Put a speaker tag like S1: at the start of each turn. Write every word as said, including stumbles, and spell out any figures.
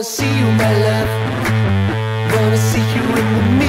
S1: wanna see you, my love. Wanna see you in the